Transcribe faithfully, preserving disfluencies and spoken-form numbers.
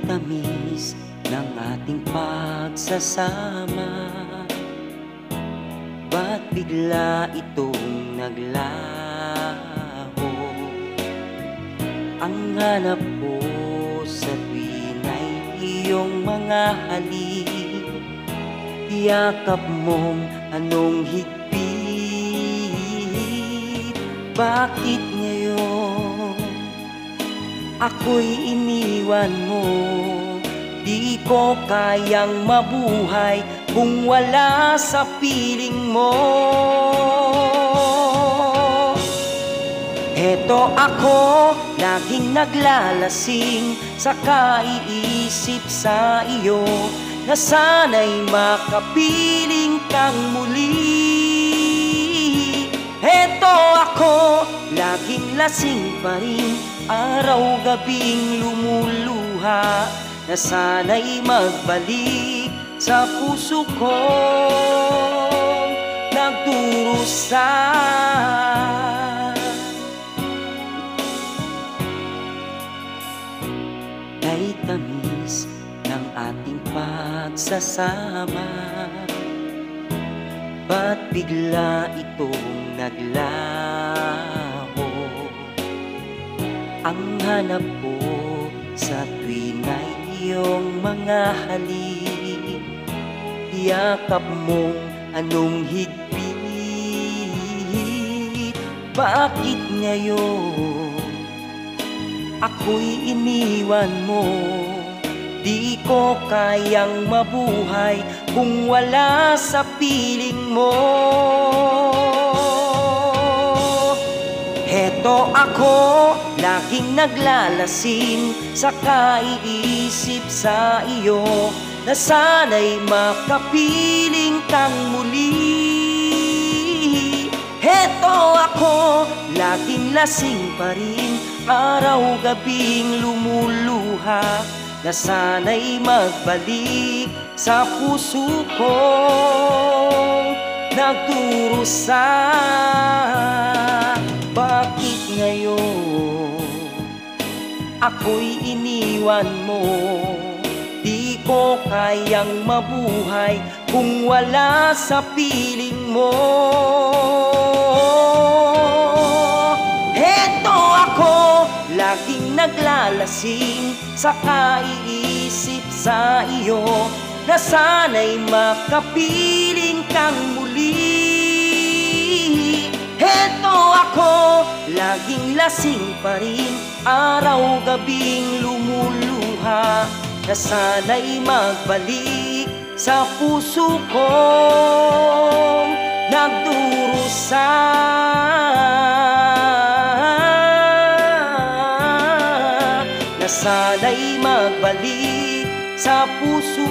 tamis ng ating pagsasama, ba't bigla itong naglaho? Ang hanap ko sa tuwin ay iyong mga halik, yakap mong anong higpit. Bakit ngayon ako'y iniwan mo? Di ko kayang mabuhay kung wala sa piling mo. Eto ako, laging naglalasing sa kaiisip sa iyo, na sana'y makapiling kang muli. Eto ako, laging lasing pa rin, araw-gabing lumuluha, na sana'y magbalik sa puso kong nagdurusa. Kay tamis ng ating pagsasama, ba't bigla itong naglaho? Ang hanap ko sa tuwin ay iyong mga halik, yakap mong anong higpit. Bakit ngayon ako'y iniwan mo? Di ko kayang mabuhay kung wala sa piling mo. Heto ako, laging naglalasing sa kaiisip sa iyo, na sana'y makapiling kang muli. Heto ako, laging lasing pa rin, araw-gabing lumuluha, na sana'y magbalik sa puso kong nagdurusa. Bakit ngayon ako'y iniwan mo? Di ko kayang mabuhay kung wala sa piling mo. Heto ako, laging naglalasing sa kaiisip sa iyo, na sana'y makapiling kang muli. Heto ako, laging lasing pa rin, araw-gabing lumuluha, na sana'y magbalik sa puso kong nagdurusa. Na sana'y magbalik sa puso